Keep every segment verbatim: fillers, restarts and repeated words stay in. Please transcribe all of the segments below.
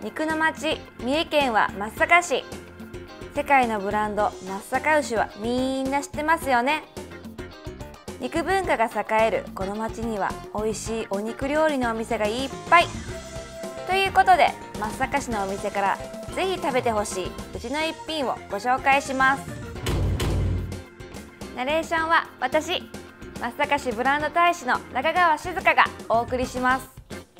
肉の町、三重県は松阪市。世界のブランド松阪牛はみんな知ってますよね。肉文化が栄えるこの町には美味しいお肉料理のお店がいっぱい。ということで松阪市のお店からぜひ食べてほしいうちの一品をご紹介します。ナレーションは私、松阪市ブランド大使の中川静香がお送りします。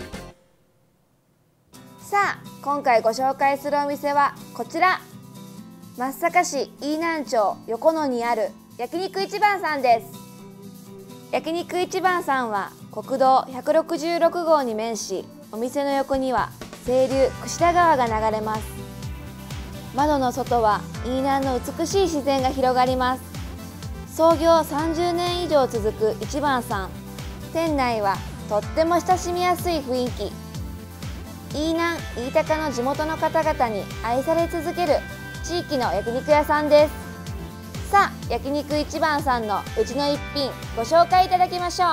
さあ、今回ご紹介するお店はこちら、松阪市飯南町横野にある焼肉一番さんです。焼肉一番さんは国道ひゃくろくじゅうろくごうに面し、お店の横には清流櫛田川が流れます。窓の外は飯南の美しい自然が広がります。創業さんじゅうねん以上続く一番さん。店内はとっても親しみやすい雰囲気。飯南飯高の地元の方々に愛され続ける地域の焼肉屋さんです。さあ、焼肉一番さんのうちの一品ご紹介いただきましょう。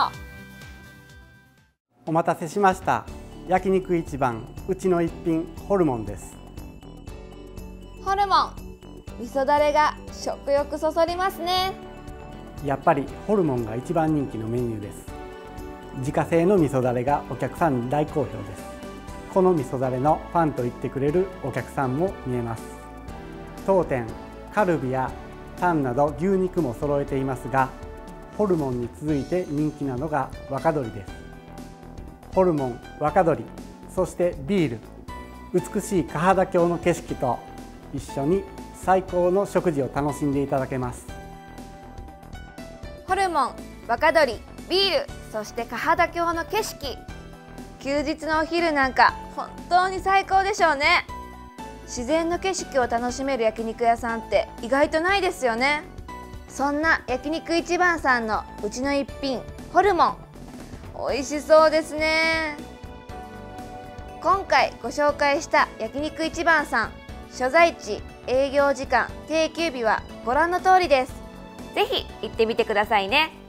お待たせしました。焼肉一番うちの一品ホルモンです。 ホルモン、味噌だれが食欲そそりますね。 やっぱりホルモンが一番人気のメニューです。自家製の味噌だれがお客さんに大好評です。この味噌だれのファンと言ってくれるお客さんも見えます。当店カルビやタンなど牛肉も揃えていますが、ホルモンに続いて人気なのが若鶏です。ホルモン、若鶏、そしてビール、美しい嘉肌峡の景色と一緒に最高の食事を楽しんでいただけます。 ホルモン、若鶏、ビール、そして嘉肌峡の景色。休日のお昼なんか本当に最高でしょうね。自然の景色を楽しめる焼肉屋さんって意外とないですよね。そんな焼肉一番さんのうちの一品ホルモン、美味しそうですね。今回ご紹介した焼肉一番さん、所在地、営業時間、定休日はご覧の通りです。ぜひ行ってみてくださいね。